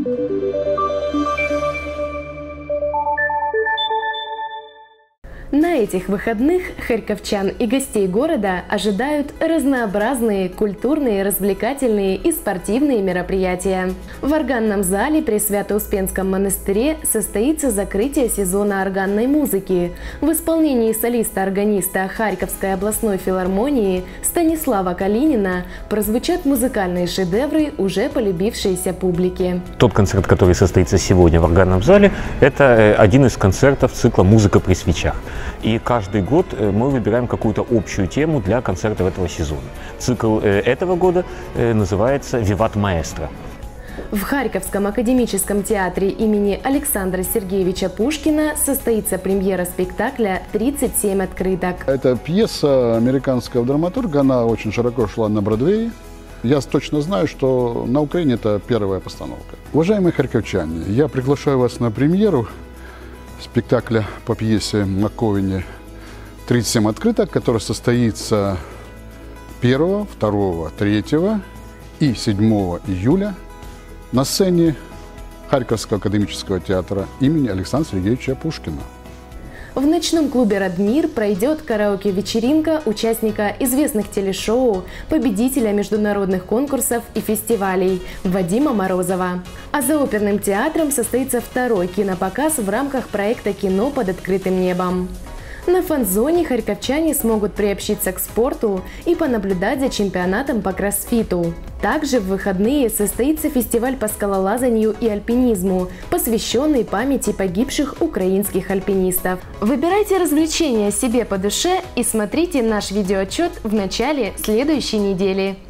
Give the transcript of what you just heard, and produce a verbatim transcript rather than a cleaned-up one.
На этих выходных харьковчан и гостей города ожидают разнообразные культурные, развлекательные и спортивные мероприятия. В органном зале при Свято-Успенском монастыре состоится закрытие сезона органной музыки. В исполнении солиста-органиста Харьковской областной филармонии Станислава Калинина прозвучат музыкальные шедевры, уже полюбившиеся публике. Тот концерт, который состоится сегодня в органном зале, это один из концертов цикла «Музыка при свечах». И каждый год мы выбираем какую-то общую тему для концертов этого сезона. Цикл этого года называется «Виват Маэстро». В Харьковском академическом театре имени Александра Сергеевича Пушкина состоится премьера спектакля «тридцать семь открыток». Это пьеса американского драматурга, она очень широко шла на Бродвее. Я точно знаю, что на Украине это первая постановка. Уважаемые харьковчане, я приглашаю вас на премьеру спектакля по пьесе Маковине «тридцать семь открыток», который состоится первого, второго, третьего и седьмого июля на сцене Харьковского академического театра имени Александра Сергеевича Пушкина. В ночном клубе «Радмир» пройдет караоке-вечеринка участника известных телешоу, победителя международных конкурсов и фестивалей Вадима Морозова. А за оперным театром состоится второй кинопоказ в рамках проекта «Кино под открытым небом». На фан-зоне харьковчане смогут приобщиться к спорту и понаблюдать за чемпионатом по кроссфиту. Также в выходные состоится фестиваль по скалолазанию и альпинизму, посвященный памяти погибших украинских альпинистов. Выбирайте развлечения себе по душе и смотрите наш видеоотчет в начале следующей недели.